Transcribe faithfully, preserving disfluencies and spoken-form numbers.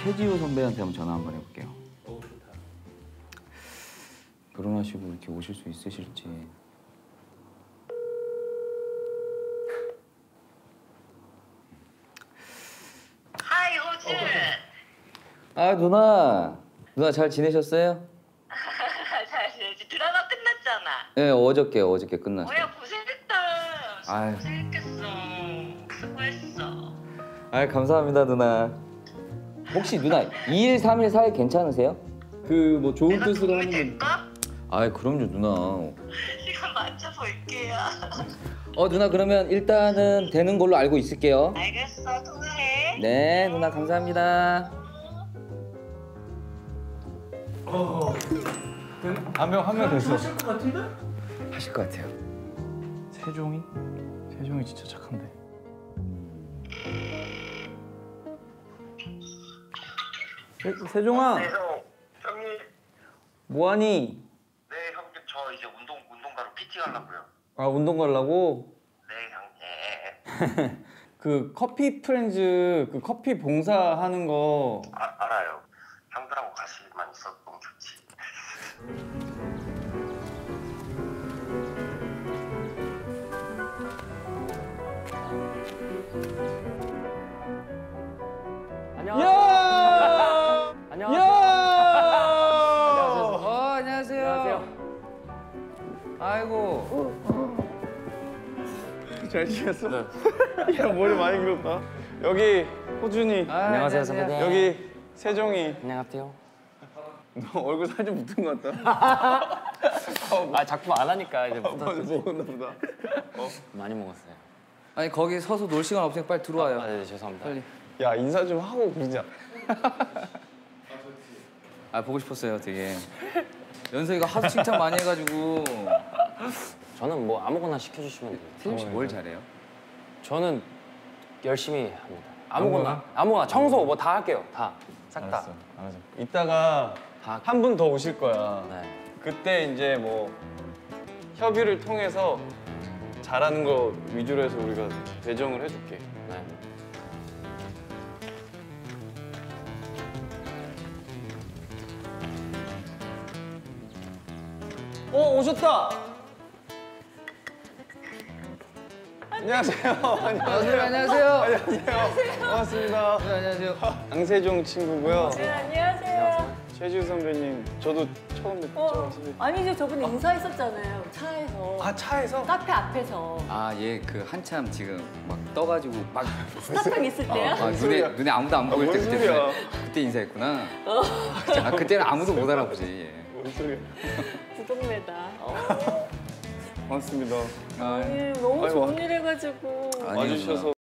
최지우 선배한테 한번 전화 한번 해볼게요. 오, 좋다. 결혼하시고 이렇게 오실 수 있으실지. 하이 호준. 아 누나, 누나 잘 지내셨어요? 잘 지내지. 드라마 끝났잖아. 네, 어저께 어저께 끝났어요. 뭐야 고생했다. 아유. 고생했겠어. 수고했어. 아 감사합니다 누나. 혹시 누나 이 일 삼 일 사이 괜찮으세요? 그 뭐 좋은 내가 뜻으로 도움이 하는 건. 될까? 아 그럼요 누나. 시간 맞춰 볼게요. 어 누나 그러면 일단은 되는 걸로 알고 있을게요. 알겠어. 통화해. 네 누나 감사합니다. 어. 한명 한 명 됐어. 하실 것 같은데? 하실 것 같아요. 세종이? 세종이 진짜 착한데. 세, 세종아, 네, 형. 형님. 뭐하니? 네, 형님. 저 이제 운동, 운동가로 피티 가려고요. 아 운동 가려고? 네, 형님. 그 커피 프렌즈 그 커피 봉사하는 거. 아, 알아요. 형들하고 같이만 있어도 너무 좋지. 야! 안녕하세요. 야! 어 안녕하세요. 안녕하세요. 아이고. 잘 지냈어? 야 머리 많이 길었다. 여기 호준이. 아, 안녕하세요, 선배님. 여기 세종이. 안녕하세요. 너 얼굴 살 좀 붙은 것 같다. 아 작품 안 하니까 이제 많이 먹었나 보다. 많이 먹었어요. 아니 거기 서서 놀 시간 없으니까 빨리 들어와요. 아, 네, 죄송합니다. 빨리. 야 인사 좀 하고 그러자. 아 보고 싶었어요 되게. 연석이가 하도 칭찬 많이 해가지고. 저는 뭐 아무거나 시켜주시면 돼요. 세종 씨 뭘 잘해요? 저는 열심히 합니다. 아무거나, 아무거나 청소 뭐 다 할게요. 다, 싹 다. 알았어, 알았어. 이따가 다. 한 분 더 오실 거야. 네. 그때 이제 뭐 협의를 통해서 잘하는 거 위주로 해서 우리가 배정을 해줄게. 네. 어 오셨다. 안녕하세요. 안녕하세요. 안녕하세요. 안녕하세요. 반갑습니다. 네, 안녕하세요. 양세종 친구고요. 네, 안녕하세요. 최지우 선배님, 저도 처음 뵙죠. 어, 선배님. 아니죠. 저번에 인사했었잖아요. 차에서. 아 차에서? 카페 앞에서. 아 얘 그 한참 지금 막 떠가지고 막. 스타벅 있을 때요? 아, 눈에 눈에 아무도 안 보일 아, 때 뭔 그때 소리야. 그때 인사했구나. 아 그때는 아무도 못 알아보지. 얘. 뭔 소리야. 구동매다. 어. 반갑습니다. 아, 아니, 너무 아이고. 좋은 일 해가지고. 아니요, 와주셔서.